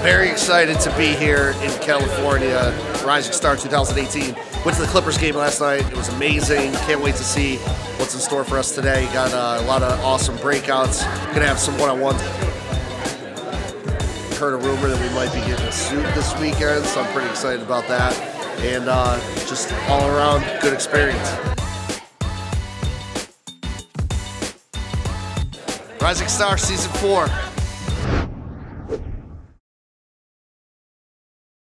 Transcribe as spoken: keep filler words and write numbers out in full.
Very excited to be here in California, Rising Star two thousand eighteen. Went to the Clippers game last night. It was amazing. Can't wait to see what's in store for us today. Got uh, a lot of awesome breakouts. Gonna have some one-on-ones. Heard a rumor that we might be getting a suit this weekend, so I'm pretty excited about that. And uh, just all around good experience. Rising Star Season four.